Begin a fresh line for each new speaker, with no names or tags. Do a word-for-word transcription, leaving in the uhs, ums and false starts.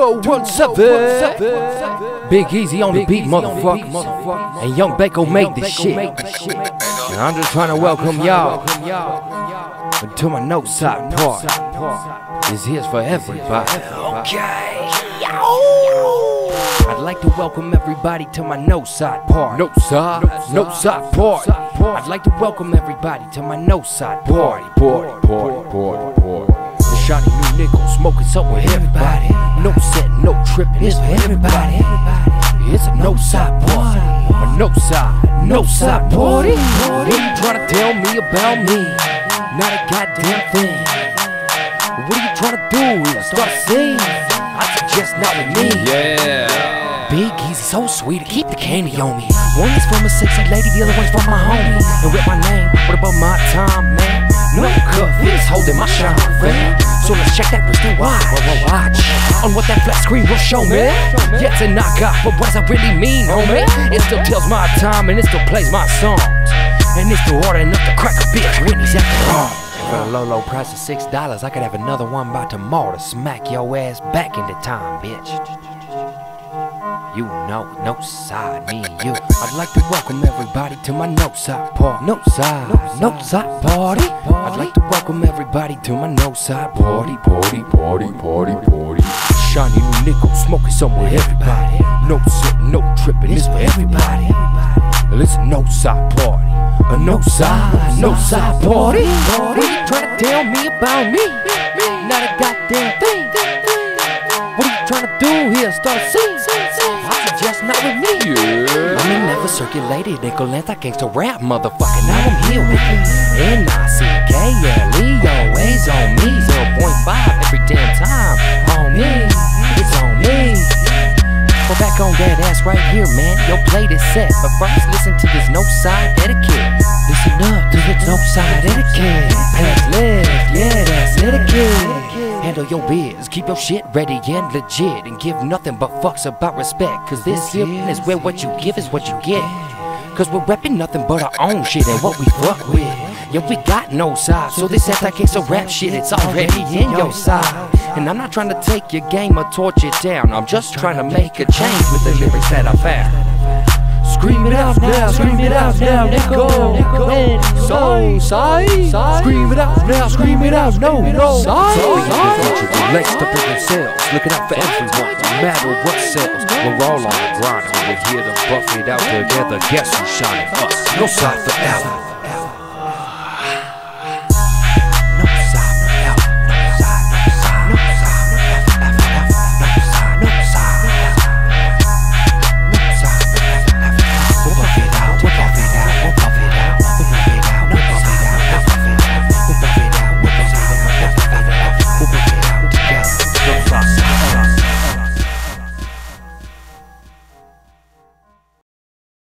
two one seven. Big Easy on the beat, motherfucker. And Young Bako made this shit. And I'm just trying to welcome y'all to my no side part. This here's for everybody. Okay. I'd like to welcome everybody to my no side part. No side, no side part. I'd like to welcome everybody to my no side party. Party, party, party, party. The shiny new nickel, smoking something with everybody. No set, no tripping, it's for everybody. It's a no side party, a no side, no side party. What are you trying to tell me about me? Not a goddamn thing. What are you trying to do? Is start a scene? I suggest not with me. Yeah. Big Easy, so sweet to keep the candy on me. One is from a sexy lady, the other one's from my homie. And with my name, what about my time, man? No cuff, it's holding my shine, friend. So let's check that crystal watch. Watch on what that flat screen will show me. Yeah, it's a knockoff, but what does that really mean, homie? It still tells my time and it still plays my songs. And it's still hard enough to crack a bitch when he's at the bar. For a low, low price of six dollars, I could have another one by tomorrow to smack your ass back into time, bitch. You know, no side, me and you. I'd like to welcome everybody to my no side party. No side, no side party. I'd like to welcome everybody to my no side party. Party, party, party, party. Shiny new nickel, smoking somewhere, everybody. No sitting, no tripping, it's for everybody. It's a no side party. A no side, no side party. What are you trying to tell me about me? Not a goddamn thing. What are you trying to do here? Start a scene? I suggest not with me. Yeah. I mean, never circulated nickel length. I gangsta rap, motherfucker. Now I'm here with you. N I C K L E always on me. zero point five every damn time. On me, it's on me. Go back on that ass right here, man. Yo, play this set. But first, listen to this no side etiquette. Listen up to this no side etiquette. Pass left, yeah, that's etiquette. Handle your biz, keep your shit ready and legit, and give nothing but fucks about respect. Cause this here is where what you give is what you get. Cause we're repping nothing but our own shit and what we fuck with. Yeah, we got no side, so this anti-gangsta rap shit, it's already in your side. And I'm not trying to take your game or torch it down, I'm just trying to make a change with the lyrics that I found. Scream it out now, scream it out now, nickel. So, side, scream it out now, scream it out, no, no, side. Laced up in themselves, looking out for everyone, no matter what sells. We're all on the grind, and we're here to buff it out together. Guess who's shining us? No side forever.